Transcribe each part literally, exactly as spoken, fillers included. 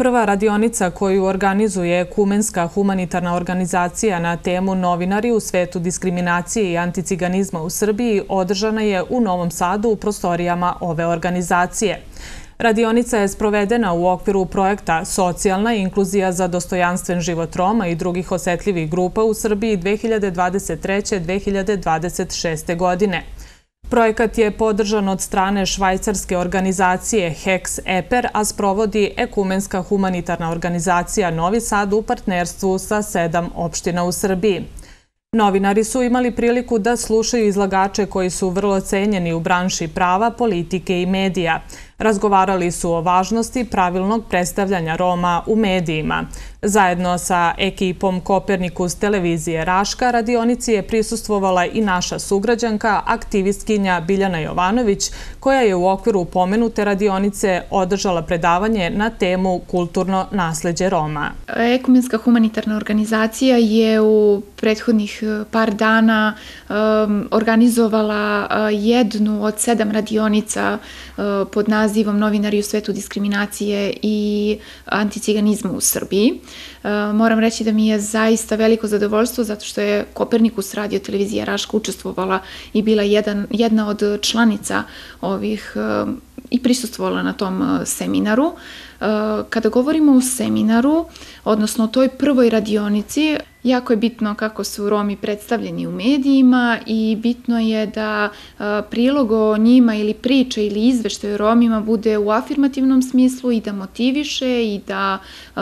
prva radionica koju organizuje Ekumenska humanitarna organizacija na temu Novinari u svetu diskriminacije i anticiganizma u Srbiji održana je u Novom Sadu u prostorijama ove organizacije. Radionica je sprovedena u okviru projekta Socijalna inkluzija za dostojanstven život Roma i drugih osetljivih grupa u Srbiji dve hiljade dvadeset treće do dve hiljade dvadeset šeste. godine. Projekat je podržan od strane švajcarske organizacije Hex-Eper, a sprovodi Ekumenska humanitarna organizacija Novi Sad u partnerstvu sa sedam opština u Srbiji. Novinari su imali priliku da slušaju izlagače koji su vrlo cenjeni u branši prava, politike i medija. Razgovarali su o važnosti pravilnog predstavljanja Roma u medijima. Zajedno sa ekipom Kopernikus televizije Raška radionici je prisustvovala i naša sugrađanka, aktivistkinja Biljana Jovanović, koja je u okviru pomenute radionice održala predavanje na temu Kulturno nasleđe Roma. Ekumenska humanitarna organizacija je u prethodnih par dana um, organizovala jednu od sedam radionica uh, pod nazivom Novinari u svetu diskriminacije i anticiganizma u Srbiji. Moram reći da mi je zaista veliko zadovoljstvo zato što je Kopernikus radio televizija Raška učestvovala i bila jedan, jedna od članica ovih i prisustvovala na tom seminaru. Kada govorimo o seminaru, odnosno o toj prvoj radionici, jako je bitno kako su Romi predstavljeni u medijima i bitno je da prilog o njima ili priče ili izveštaj o Romima bude u afirmativnom smislu i da motiviše i da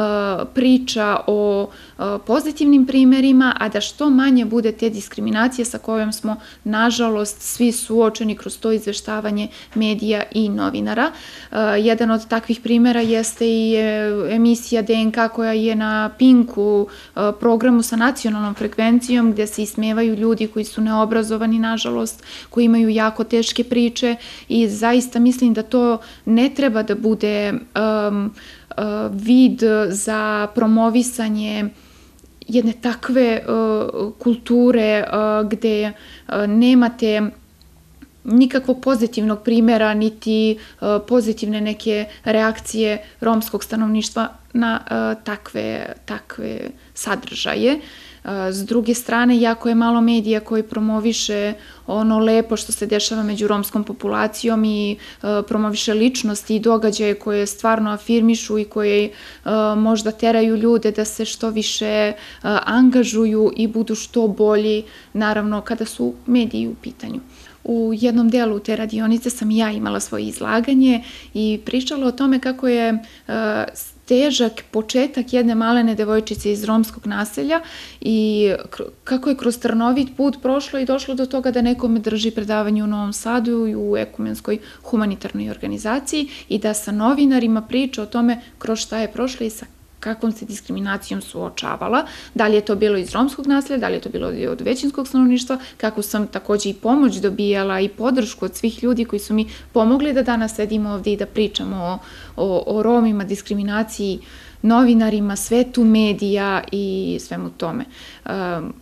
priča o pozitivnim primerima, a da što manje bude te diskriminacije sa kojom smo, nažalost, svi suočeni kroz to izveštavanje medija i novinara. Jedan od takvih primera jeste i emisija D N K koja je na Pinku programu sa nacionalnom frekvencijom gde se ismevaju ljudi koji su neobrazovani, nažalost, koji imaju jako teške priče i zaista mislim da to ne treba da bude um, uh, vid za promovisanje jedne takve uh, kulture uh, gde uh, nemate nikakvog pozitivnog primjera, niti uh, pozitivne neke reakcije romskog stanovništva na uh, takve, takve sadržaje. Uh, s druge strane, jako je malo medija koji promoviše ono lepo što se dešava među romskom populacijom i uh, promoviše ličnosti i događaje koje stvarno afirmišu i koje uh, možda teraju ljude da se što više uh, angažuju i budu što bolji, naravno kada su mediji u pitanju. U jednom delu te radionice sam ja imala svoje izlaganje i pričala o tome kako je uh, težak početak jedne malene devojčice iz romskog naselja i kako je kroz trnovit put prošlo i došlo do toga da nekome drži predavanje u Novom Sadu i u Ekumenskoj humanitarnoj organizaciji i da sa novinarima priča o tome kroz šta je prošla i sa kakvom se diskriminacijom suočavala, da li je to bilo iz romskog naselja, da li je to bilo od većinskog stanovništva, kako sam takođe i pomoć dobijala i podršku od svih ljudi koji su mi pomogli da danas sedimo ovdje i da pričamo o, o, o Romima, diskriminaciji, novinarima, svetu medija i svemu tome. Um,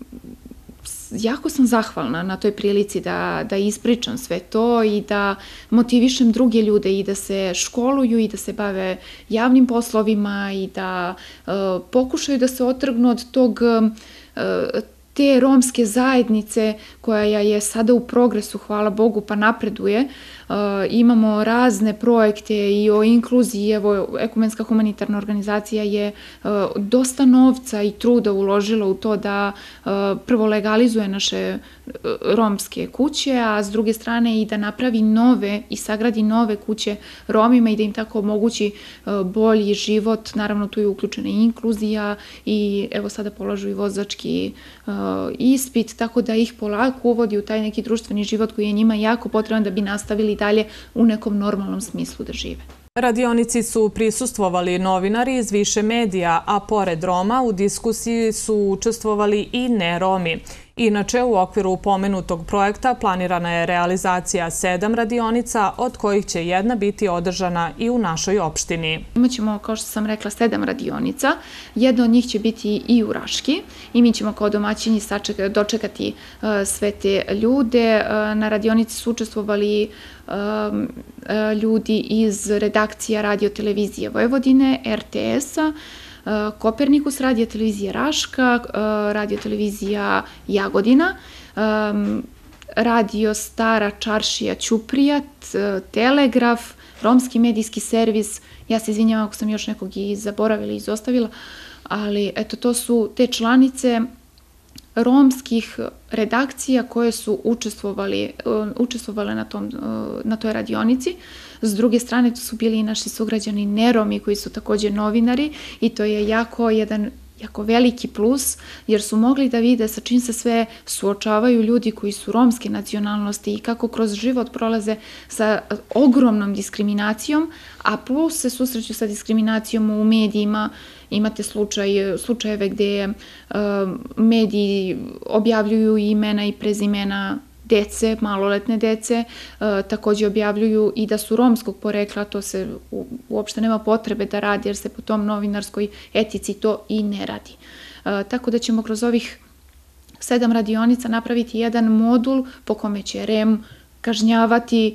Jako sam zahvalna na toj prilici da, da ispričam sve to i da motivišem druge ljude i da se školuju i da se bave javnim poslovima i da uh, pokušaju da se otrgnu od tog uh, te romske zajednice koja je sada u progresu, hvala Bogu, pa napreduje. Uh, imamo razne projekte i o inkluziji, evo, Ekumenska humanitarna organizacija je uh, dosta novca i truda uložila u to da uh, prvo legalizuje naše uh, romske kuće, a s druge strane i da napravi nove i sagradi nove kuće Romima i da im tako omogući uh, bolji život. Naravno, tu je uključena i inkluzija i evo sada polažu i vozački uh, ispit, tako da ih polako uvodi u taj neki društveni život koji je njima jako potreban da bi nastavili dalje u nekom normalnom smislu da žive. Radionici su prisustvovali novinari iz više medija, a pored Roma u diskusiji su učestvovali i ne Romi. Inače, u okviru pomenutog projekta planirana je realizacija sedam radionica, od kojih će jedna biti održana i u našoj opštini. Imaćemo, kao što sam rekla, sedam radionica. Jedna od njih će biti i u Raški i mi ćemo kao domaćini dočekati sve te ljude. Na radionici su učestvovali ljudi iz redakcija Radio televizije Vojvodine, R T S-a, Kopernikus, Radio televizija Raška, Radio televizija Jagodina, Radio Stara Čaršija Ćuprijat, Telegraf, Romski medijski servis. Ja se izvinjavam ako sam još nekog i zaboravila i izostavila, ali eto, to su te članice romskih redakcija koje su učestvovale na, tom, na toj radionici. S druge strane, tu su bili i naši sugrađani neromi koji su također novinari i to je jako jedan jako veliki plus, jer su mogli da vide sa čim se sve suočavaju ljudi koji su romske nacionalnosti i kako kroz život prolaze sa ogromnom diskriminacijom, a plus se susreću sa diskriminacijom u medijima. Imate slučaj, slučajeve gde mediji objavljuju imena i prezimena dece, maloletne dece, također objavljuju i da su romskog porekla, to se uopšte nema potrebe da radi, jer se po tom novinarskoj etici to i ne radi. Tako da ćemo kroz ovih sedam radionica napraviti jedan modul po kome će R E M kažnjavati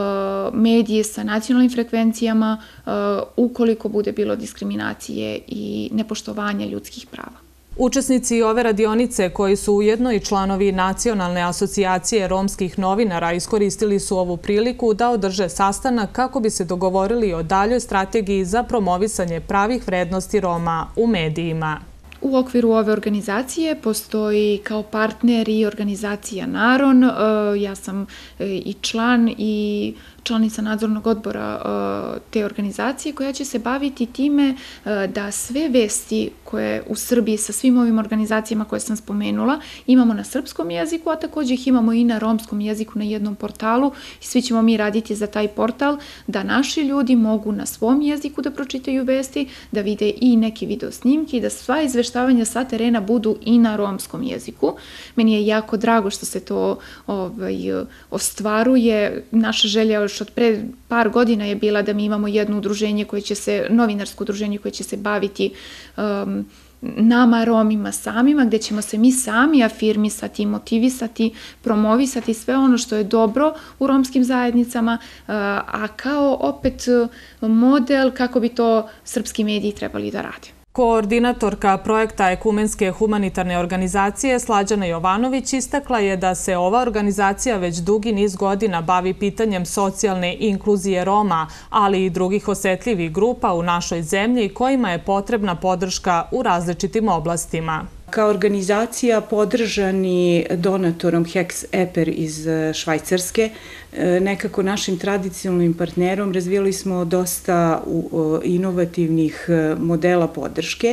medije sa nacionalnim frekvencijama ukoliko bude bilo diskriminacije i nepoštovanja ljudskih prava. Učesnici ove radionice, koji su ujedno i članovi Nacionalne asocijacije romskih novinara, iskoristili su ovu priliku da održe sastanak kako bi se dogovorili o daljoj strategiji za promovisanje pravih vrednosti Roma u medijima. U okviru ove organizacije postoji kao partner i organizacija Naron. Ja sam i član i članica nadzornog odbora te organizacije koja će se baviti time da sve vesti koje u Srbiji sa svim ovim organizacijama koje sam spomenula imamo na srpskom jeziku, a također ih imamo i na romskom jeziku na jednom portalu i svi ćemo mi raditi za taj portal da naši ljudi mogu na svom jeziku da pročitaju vesti, da vide i neke video snimke i da sva izveštavanja sa terena budu i na romskom jeziku. Meni je jako drago što se to ovaj, ostvaruje. Naša želja još od pre par godina je bila da mi imamo jedno udruženje koje će se, novinarsko udruženje koje će se baviti um, nama Romima samima, gde ćemo se mi sami afirmisati, motivisati, promovisati sve ono što je dobro u romskim zajednicama, a kao opet model kako bi to srpski mediji trebali da rade. Koordinatorka projekta Ekumenske humanitarne organizacije Slađana Jovanović istakla je da se ova organizacija već dugi niz godina bavi pitanjem socijalne inkluzije Roma, ali i drugih osetljivih grupa u našoj zemlji kojima je potrebna podrška u različitim oblastima. Kao organizacija podržani donatorom Hex Eper iz Švajcarske, nekako našim tradicionalnim partnerom razvijali smo dosta inovativnih modela podrške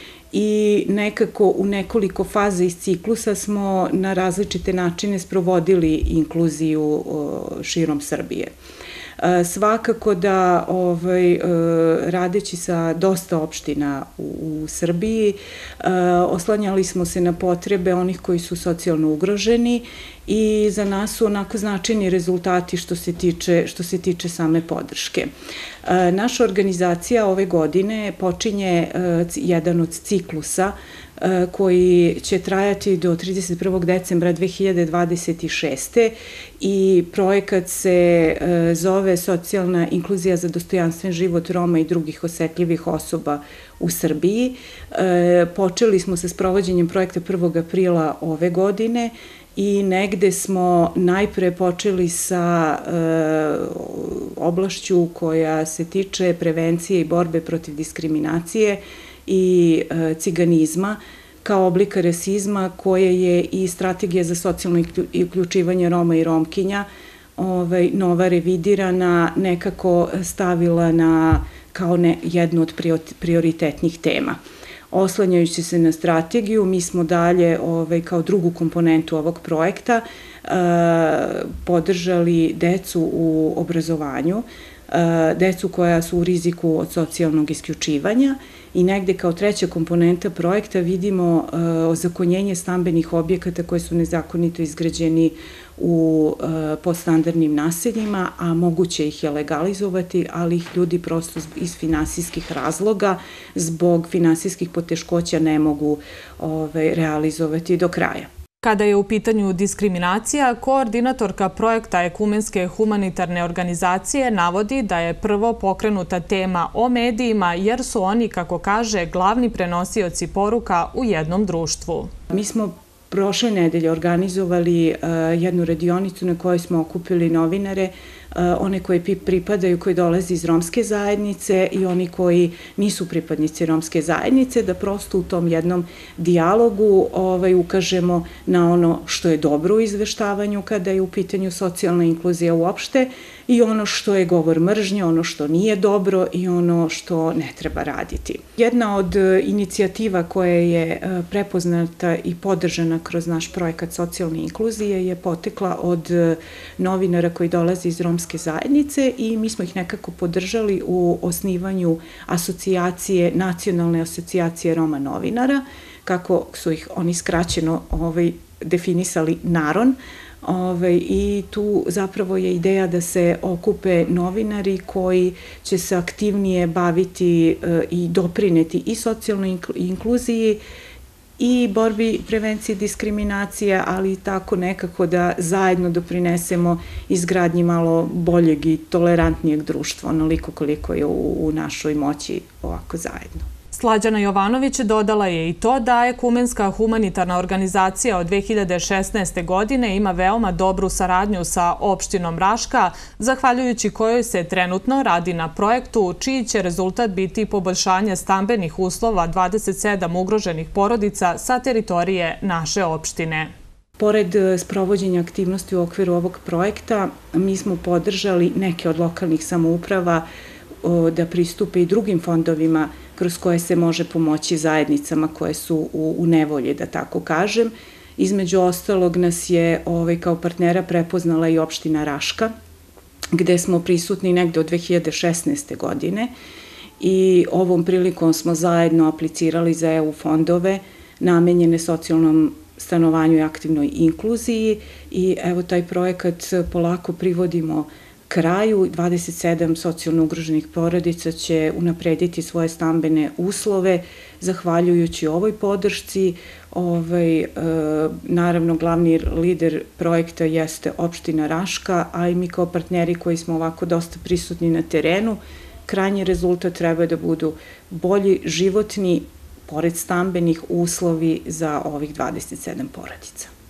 i nekako u nekoliko faza iz ciklusa smo na različite načine sprovodili inkluziju širom Srbije. Svakako da ovaj, radeći sa dosta opština u, u Srbiji oslanjali smo se na potrebe onih koji su socijalno ugroženi i za nas su onako značajni rezultati što se tiče, što se tiče same podrške. Naša organizacija ove godine počinje jedan od ciklusa koji će trajati do trideset prvog decembra dve hiljade dvadeset šeste. i projekat se zove Socijalna inkluzija za dostojanstven život Roma i drugih osetljivih osoba u Srbiji. Počeli smo sa sprovođenjem projekta prvog aprila ove godine i negde smo najpre počeli sa oblašću koja se tiče prevencije i borbe protiv diskriminacije i ciganizma kao oblika rasizma, koje je i strategija za socijalno uključivanje Roma i Romkinja ovaj, nova revidirana, nekako stavila na kao ne, jednu od prioritetnih tema. Oslanjajući se na strategiju, mi smo dalje ovaj, kao drugu komponentu ovog projekta eh, podržali decu u obrazovanju, decu koja su u riziku od socijalnog isključivanja i negde kao treća komponenta projekta vidimo ozakonjenje stambenih objekata koji su nezakonito izgrađeni u podstandardnim naseljima, a moguće ih je legalizovati, ali ih ljudi prosto iz finansijskih razloga, zbog finansijskih poteškoća ne mogu realizovati do kraja. Kada je u pitanju diskriminacija, koordinatorka projekta Ekumenske humanitarne organizacije navodi da je prvo pokrenuta tema o medijima jer su oni, kako kaže, glavni prenosioci poruka u jednom društvu. Mi smo prošle nedelje organizovali jednu radionicu na kojoj smo okupili novinare, one koji pripadaju, koji dolaze iz romske zajednice i oni koji nisu pripadnici romske zajednice, da prosto u tom jednom dijalogu ukažemo na ono što je dobro u izveštavanju kada je u pitanju socijalna inkluzija uopšte i ono što je govor mržnje, ono što nije dobro i ono što ne treba raditi. Jedna od inicijativa koja je prepoznata i podržana kroz naš projekat socijalne inkluzije je potekla od novinara koji dolaze iz romske zajednice i mi smo ih nekako podržali u osnivanju asocijacije, nacionalne asocijacije Roma novinara, kako su ih oni skraćeno definisali NARON, i tu zapravo je ideja da se okupe novinari koji će se aktivnije baviti i doprineti i socijalnoj inkluziji i borbi prevencije diskriminacije, ali i tako nekako da zajedno doprinesemo izgradnji malo boljeg i tolerantnijeg društva, onoliko koliko je u našoj moći ovako zajedno. Slađana Jovanović dodala je i to da Ekumenska humanitarna organizacija od dve hiljade šesnaeste. godine ima veoma dobru saradnju sa opštinom Raška, zahvaljujući kojoj se trenutno radi na projektu čiji će rezultat biti poboljšanje stambenih uslova dvadeset sedam ugroženih porodica sa teritorije naše opštine. Pored sprovođenja aktivnosti u okviru ovog projekta, mi smo podržali neke od lokalnih samouprava da pristupe i drugim fondovima kroz koje se može pomoći zajednicama koje su u nevolji, da tako kažem. Između ostalog nas je kao partnera prepoznala i opština Raška, gde smo prisutni negde od dve hiljade šesnaeste. godine i ovom prilikom smo zajedno aplicirali za E U fondove namenjene socijalnom stanovanju i aktivnoj inkluziji i evo taj projekat polako privodimo kraju. dvadeset sedam socijalno ugroženih porodica će unaprediti svoje stambene uslove zahvaljujući ovoj podršci. Naravno, glavni lider projekta jeste opština Raška, a i mi kao partneri koji smo ovako dosta prisutni na terenu, krajnji rezultat treba da budu bolji životni, pored stambenih, uslovi za ovih dvadeset sedam porodica.